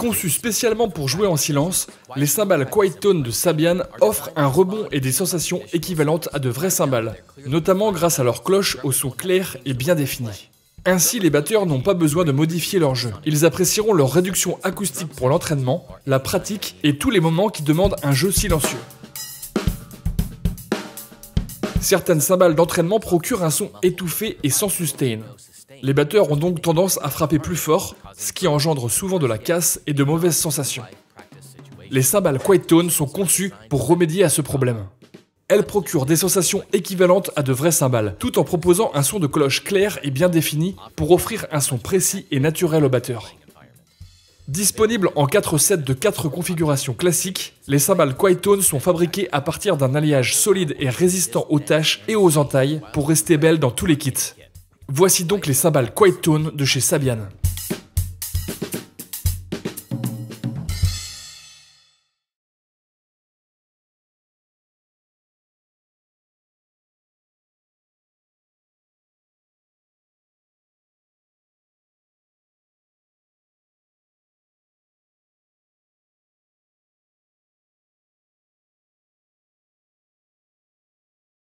Conçus spécialement pour jouer en silence, les cymbales Quiet Tone de Sabian offrent un rebond et des sensations équivalentes à de vraies cymbales, notamment grâce à leur cloche au son clair et bien défini. Ainsi, les batteurs n'ont pas besoin de modifier leur jeu. Ils apprécieront leur réduction acoustique pour l'entraînement, la pratique et tous les moments qui demandent un jeu silencieux. Certaines cymbales d'entraînement procurent un son étouffé et sans sustain. Les batteurs ont donc tendance à frapper plus fort, ce qui engendre souvent de la casse et de mauvaises sensations. Les cymbales Quiet Tone sont conçues pour remédier à ce problème. Elles procurent des sensations équivalentes à de vraies cymbales, tout en proposant un son de cloche clair et bien défini pour offrir un son précis et naturel au batteur. Disponibles en 4 sets de 4 configurations classiques, les cymbales Quiet Tone sont fabriquées à partir d'un alliage solide et résistant aux taches et aux entailles pour rester belles dans tous les kits. Voici donc les cymbales Quiet Tone de chez Sabian.